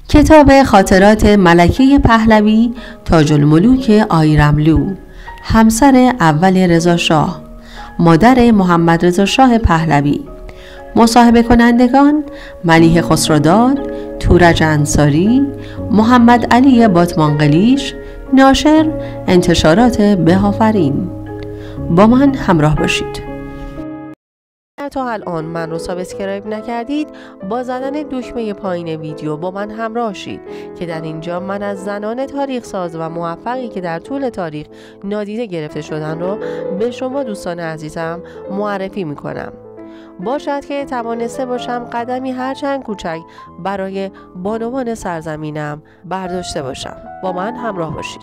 کتاب خاطرات ملکه پهلوی تاج الملوک آیرملو، همسر اول رضا شاه، مادر محمد رضا شاه پهلوی. مصاحبه کنندگان: ملیحه خسروداد، تورج انصاری، محمد علی باتمانقلیش. ناشر: انتشارات بهافرین. با من همراه باشید. تا الان من رو سابسکرایب نکردید، با زدن دکمه پایین ویدیو با من همراه شید که در اینجا من از زنان تاریخ ساز و موفقی که در طول تاریخ نادیده گرفته شدن رو به شما دوستان عزیزم معرفی میکنم. باشد که توانسته باشم قدمی هرچند کوچک برای بانوان سرزمینم برداشته باشم. با من همراه باشید.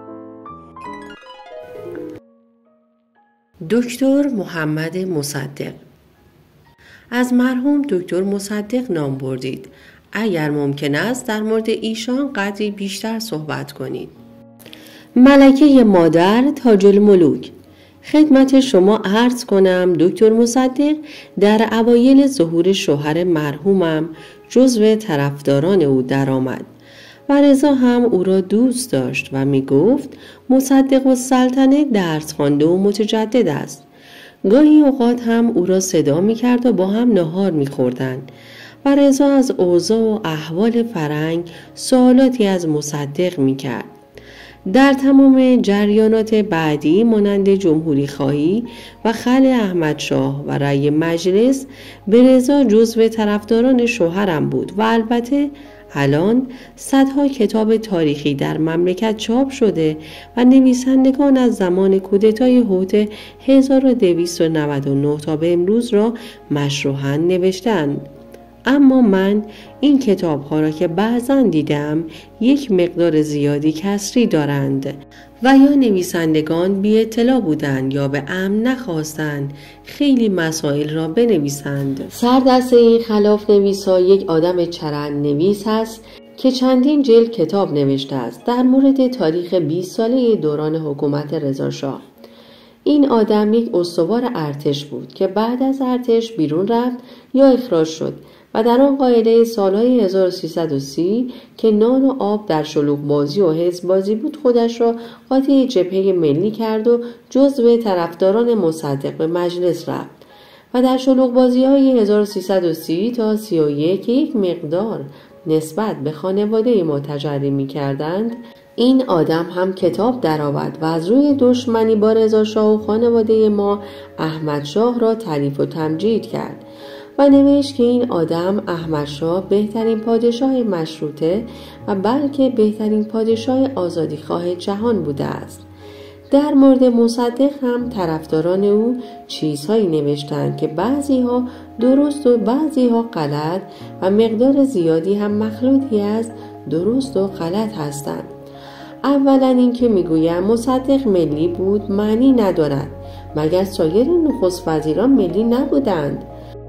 دکتر محمد مصدق. از مرحوم دکتر مصدق نام بردید. اگر ممکن است در مورد ایشان قدری بیشتر صحبت کنید. ملکه مادر تاج الملوک. خدمت شما عرض کنم دکتر مصدق در اوایل ظهور شوهر مرحومم جزو طرفداران او درآمد و رضا هم او را دوست داشت و می گفت مصدق السلطنه درس خوانده و متجدد است. گاهی اوقات هم او را صدا می کرد و با هم نهار می خوردند و رضا از اوضاع و احوال فرنگ سوالاتی از مصدق می کرد. در تمام جریانات بعدی مانند جمهوری خواهی و خلع احمدشاه و رأی مجلس به رضا جزو طرفداران شوهرم بود و البته الان صدها کتاب تاریخی در مملکت چاپ شده و نویسندگان از زمان کودتای هوت 1299 تا به امروز را مشروحاً نوشتند. اما من این کتاب ها را که بعضاً دیدم یک مقدار زیادی کسری دارند و یا نویسندگان بی اطلاع بودند یا به عمد نخواستند خیلی مسائل را بنویسند. سردسته این خلاف نویسا یک آدم چرند نویس است که چندین جلد کتاب نوشته است در مورد تاریخ 20 ساله دوران حکومت رضا شاه. این آدم یک استوار ارتش بود که بعد از ارتش بیرون رفت یا اخراج شد و در آن قاعده سالهای 1330 که نان و آب در شلوغ بازی و حزب بازی بود خودش را قاطی جبهه ملی کرد و جزو طرفداران مصدق به مجلس رفت و در شلوغ بازی های 1330 تا 31 یک مقدار نسبت به خانواده ما تجری می کردند. این آدم هم کتاب درآورد و از روی دشمنی با رضا شاه و خانواده ما احمد شاه را تعریف و تمجید کرد و نوشت که این آدم احمد شاه بهترین پادشاه مشروطه و بلکه بهترین پادشاه آزادیخواه جهان بوده است. در مورد مصدق هم طرفداران او چیزهایی نوشتند که بعضی ها درست و بعضی ها غلط و مقدار زیادی هم مخلوطی از درست و غلط هستند. اولا این که میگویم مصدق ملی بود معنی ندارد، مگر سایر نخست وزیران ملی نبودند؟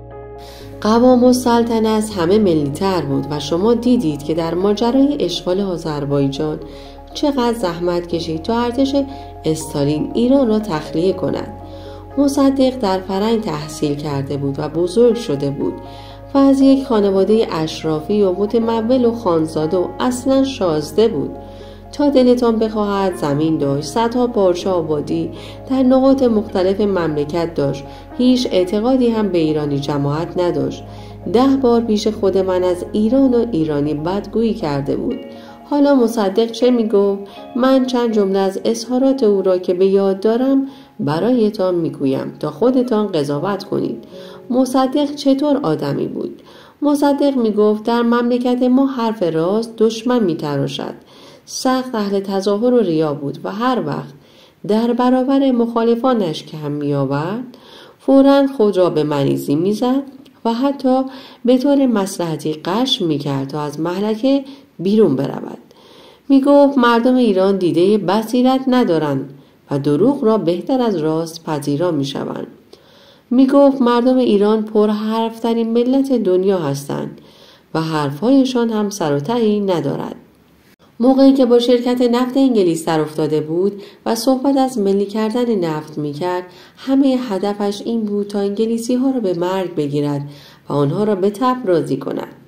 قوام السلطنه از همه ملی‌تر بود و شما دیدید که در ماجرای اشغال آذربایجان چقدر زحمت کشید تا ارتش استالین ایران را تخلیه کند. مصدق در فرنگ تحصیل کرده بود و بزرگ شده بود و از یک خانواده اشرافی و متمول و خانزاده و اصلا شازده بود. تا دلتان بخواهد زمین داشت، صدها پارچه آبادی در نقاط مختلف مملکت داشت، هیچ اعتقادی هم به ایرانی جماعت نداشت. 10 بار پیش خود من از ایران و ایرانی بدگویی کرده بود. حالا مصدق چه میگفت؟ من چند جمله از اظهارات او را که به یاد دارم برایتان میگویم تا خودتان قضاوت کنید. مصدق چطور آدمی بود؟ مصدق میگفت در مملکت ما حرف راست دشمن میتراشد. سخت اهل تظاهر و ریا بود و هر وقت در برابر مخالفانش که هم می آورد فوراً خود را به منیزی می زد و حتی به طور مصلحتی غش می کرد تا از مهلکه بیرون برود. می گفت مردم ایران دیده بصیرت ندارند و دروغ را بهتر از راست پذیرا می شوند. می گفت مردم ایران پر حرفترین ملت دنیا هستند و حرفهایشان هم سر و تهی ندارد. موقعی که با شرکت نفت انگلیس در افتاده بود و صحبت از ملی کردن نفت میکرد، همه هدفش این بود تا انگلیسی ها را به مرگ بگیرد و آنها را به تب راضی کند.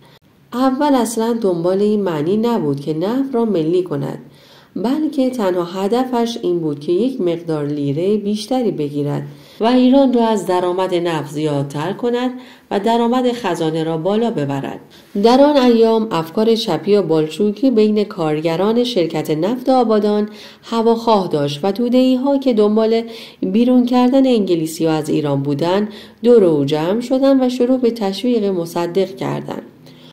اول اصلا دنبال این معنی نبود که نفت را ملی کند، بلکه تنها هدفش این بود که یک مقدار لیره بیشتری بگیرد و ایران را از درآمد نفت زیادتر کند و درآمد خزانه را بالا ببرد. در آن ایام افکار چپی و بالچوکی بین کارگران شرکت نفت آبادان هواخواه داشت و توده‌ای‌ها که دنبال بیرون کردن انگلیسی‌ها از ایران بودند دور او جمع شدند و شروع به تشویق مصدق کردند.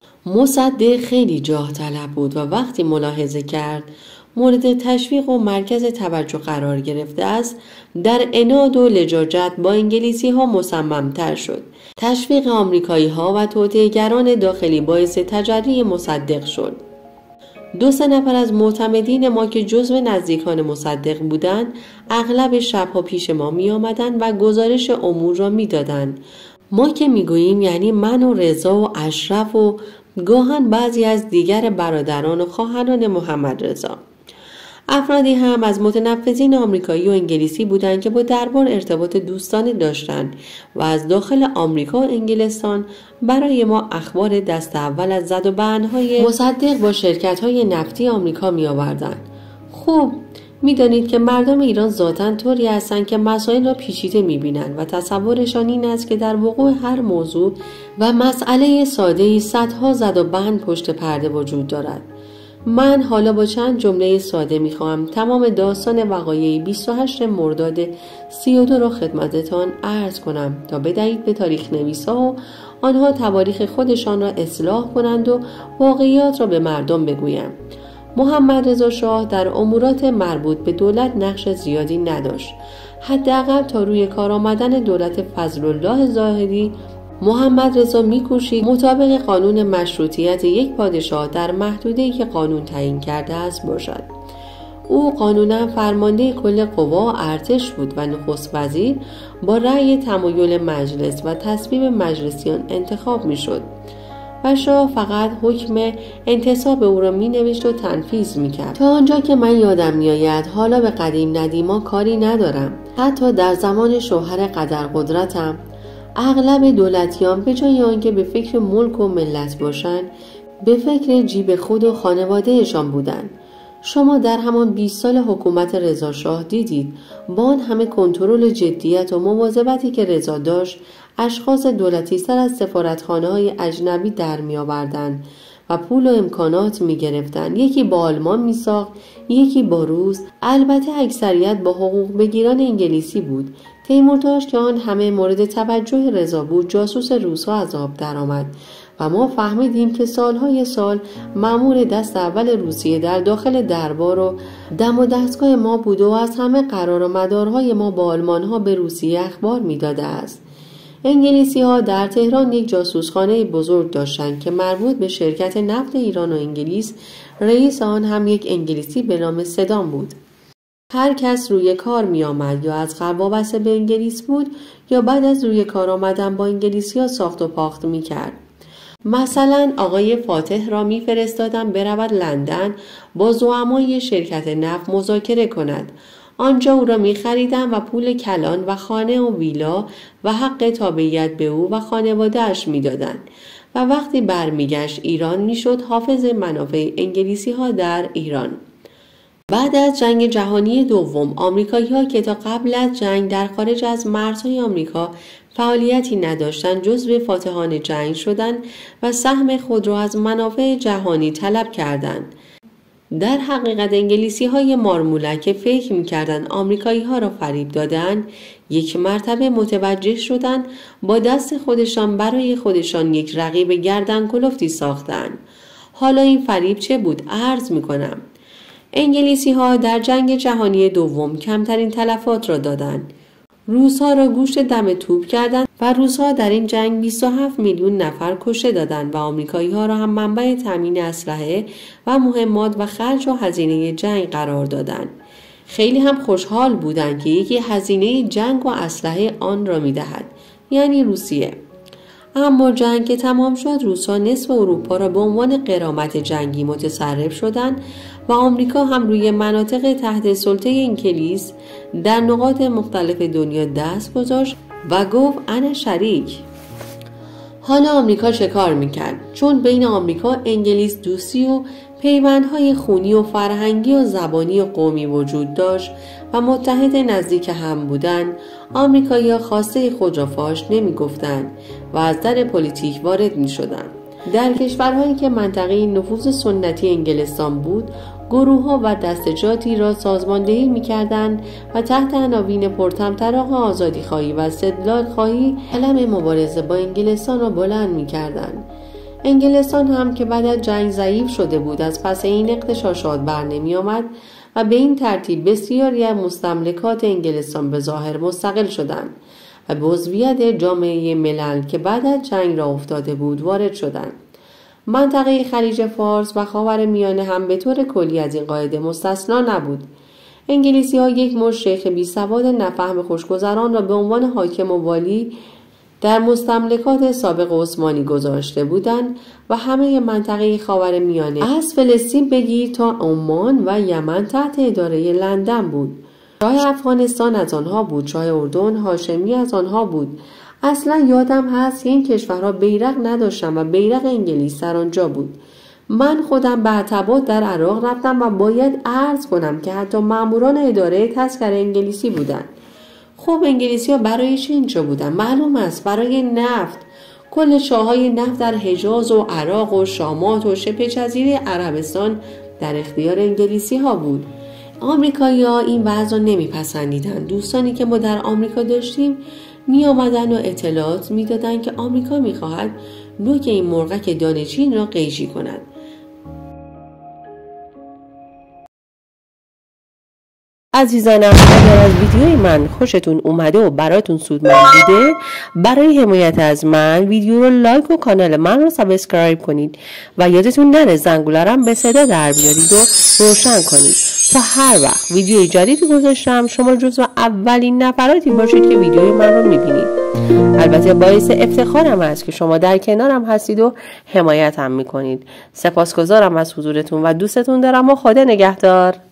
مصدق خیلی جاه طلب بود و وقتی ملاحظه کرد مورد تشویق و مرکز توجه قرار گرفته است، در عناد و لجاجت با انگلیسی ها مصمم‌تر شد. تشویق آمریکایی ها و توطئه‌گران داخلی باعث تجری مصدق شد. 2-3 نفر از معتمدین ما که جزو نزدیکان مصدق بودند، اغلب شبها پیش ما می آمدند و گزارش امور را می دادند. ما که می گوییم یعنی من و رضا و اشرف و گاهن بعضی از دیگر برادران و خواهران محمد رضا. افرادی هم از متنفذین آمریکایی و انگلیسی بودند که با دربار ارتباط دوستانه داشتند و از داخل آمریکا و انگلستان برای ما اخبار دست اول از زد و بندهای مصدق با شرکت‌های نفتی آمریکا می‌آوردند. خب می‌دانید که مردم ایران ذاتاً طوری هستند که مسائل را پیچیده می‌بینند و تصورشان این است که در وقوع هر موضوع و مسئله ساده‌ای صدها زد و بند پشت پرده وجود دارد. من حالا با چند جمله ساده میخواهم تمام داستان وقایع 28 مرداد 32 را خدمتتان عرض کنم تا بدهید به تاریخ نویسا و آنها تواریخ خودشان را اصلاح کنند و واقعیات را به مردم بگویند. محمد رضا شاه در امورات مربوط به دولت نقش زیادی نداشت. حداقل تا روی کار آمدن دولت فضلالله زاهدی محمد رضا می‌کوشید مطابق قانون مشروطیت یک پادشاه در محدوده‌ای که قانون تعیین کرده است باشد. او قانونا فرمانده کل قوا ارتش بود و نخست وزیر با رأی تمایل مجلس و تصویب مجلسیان انتخاب می‌شد و شاه فقط حکم انتصاب او را می‌نوشت و تنفیذ می‌کرد. تا آنجا که من یادم می‌آید، حالا به قدیم ندیما کاری ندارم. حتی در زمان شوهر قدرقدرتم اغلب دولتیان به جای آنکه به فکر ملک و ملت باشند، به فکر جیب خود و خانوادهشان بودند. شما در همان 20 سال حکومت رضا شاه دیدید با آن همه کنترل جدیت و مواظبتی که رضا داشت، اشخاص دولتی سر از سفارتخانه‌های اجنبی در می‌آوردند و پول و امکانات می‌گرفتند. یکی با آلمان می‌ساخت، یکی با روس، البته اکثریت با حقوق بگیران انگلیسی بود. تیمورتاش که آن همه مورد توجه رضا بود، جاسوس روس‌ها از آب درآمد و ما فهمیدیم که سالهای سال مأمور دست اول روسیه در داخل دربار و دم و دستگاه ما بود و از همه قرار و مدارهای ما با آلمان‌ها به روسیه اخبار می‌داده است. انگلیسی‌ها در تهران یک جاسوسخانه بزرگ داشتند که مربوط به شرکت نفت ایران و انگلیس، رئیس آن هم یک انگلیسی به نام سدام بود. هر کس روی کار می آمد یا از قبل وابسته به انگلیس بود یا بعد از روی کار آمدن با انگلیسی‌ها ساخت و پاخت می کرد. مثلا آقای فاتح را می فرستادن برود لندن با زعمای شرکت نفت مذاکره کند. آنجا او را می خریدن و پول کلان و خانه و ویلا و حق تابعیت به او و خانواده‌اش می دادن و وقتی برمیگشت ایران می شد حافظ منافع انگلیسی ها در ایران. بعد از جنگ جهانی دوم آمریکایی‌ها که تا قبل از جنگ در خارج از مرزهای آمریکا فعالیتی نداشتند جزو فاتحان جنگ شدند و سهم خود را از منافع جهانی طلب کردند. در حقیقت انگلیسی‌های مارمولک که فکر می‌کردند آمریکایی‌ها را فریب دادند، یک مرتبه متوجه شدند با دست خودشان برای خودشان یک رقیب گردن کلفتی ساختند. حالا این فریب چه بود؟ عرض می‌کنم. انگلیسی‌ها در جنگ جهانی دوم کمترین تلفات را دادند. روس‌ها را گوشت دم توپ کردند و روس‌ها در این جنگ 27 میلیون نفر کشته دادند و آمریکایی‌ها را هم منبع تامین اسلحه و مهمات و خرج و هزینه جنگ قرار دادند. خیلی هم خوشحال بودند که یکی هزینه جنگ و اسلحه آن را می‌دهد، یعنی روسیه. اما جنگ که تمام شد، روس‌ها نصف اروپا را به عنوان غرامت جنگی متصرف شدند و آمریکا هم روی مناطق تحت سلطه انگلیس در نقاط مختلف دنیا دست گذاشت و گفت انا شریک. حالا آمریکا چه کار میکرد؟ چون بین آمریکا انگلیس دوستی و پیوندهای خونی و فرهنگی و زبانی و قومی وجود داشت و متحد نزدیک هم بودند، آمریکایی‌ها خواسته خود را فاش نمیگفتند و از در پلیتیک وارد میشدند. در کشورهایی که منطقه نفوذ سنتی انگلستان بود، گروه‌ها و دستجاتی را سازماندهی می‌کردند و تحت عناوین پرطمطراق آزادی‌خواهی و استقلال‌خواهی علم مبارزه با انگلستان را بلند می‌کردند. انگلستان هم که بعد از جنگ ضعیف شده بود، از پس این اغتشاشات برنمی‌آمد و به این ترتیب بسیاری از مستملکات انگلستان به ظاهر مستقل شدند و به عضویت جامعه ملل که بعد از جنگ را افتاده بود وارد شدند. منطقه خلیج فارس و خاورمیانه هم به طور کلی از این قاعده مستثنا نبود. انگلیسی‌ها یک مشت شیخ بیسواد نفهم خوشگذران را به عنوان حاکم و والی در مستملکات سابق عثمانی گذاشته بودند و همه منطقه خاورمیانه از فلسطین بگیر تا عمان و یمن تحت اداره لندن بود. شاه افغانستان از آنها بود، شاه اردن هاشمی از آنها بود. اصلا یادم هست این کشورها بیرق نداشتن و بیرق انگلیس در آنجا بود. من خودم به عتبات در عراق رفتم و باید عرض کنم که حتی ماموران اداره تذکره انگلیسی بودند. خب انگلیسی ها برای چه اینجا بودن؟ معلوم است برای نفت. کل شاههای نفت در حجاز و عراق و شامات و شبه جزیره عربستان در اختیار انگلیسی ها بود. آمریکایی ها این وضع را نمیپسندیدن. دوستانی که ما در آمریکا داشتیم می آمدن و اطلاعات می دادن که آمریکا می خواهد نوک این مرغک دانه‌چین را قیچی کند. عزیزانم، اگر از ویدیوی من خوشتون اومده و براتون سودمند بوده، برای حمایت از من ویدیو رو لایک و کانال من رو سابسکرایب کنید و یادتون نره زنگوله رو به صدا در بیارید و روشن کنید تا هر وقت ویدیوی جدیدی گذاشتم شما جزو اولین نفراتی باشید که ویدیوی من رو میبینید. البته باعث افتخارم است که شما در کنارم هستید و حمایتم میکنید. سپاسگزارم از حضورتون و دوستتون دارم و خدا نگهدار.